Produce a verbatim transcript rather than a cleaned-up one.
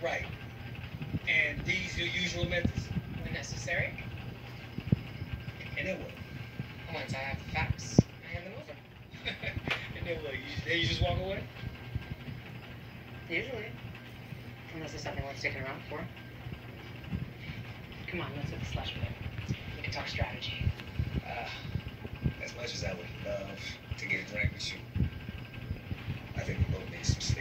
Right. And these your usual methods? When necessary. And then what? Once I have the facts, I hand them over. And then what? You, then you just walk away? Usually. Unless there's something worth sticking around for. Come on, let's hit the slush pit. We can talk strategy. Uh, as much as I would love to get a drink with you, I think we both need some sleep.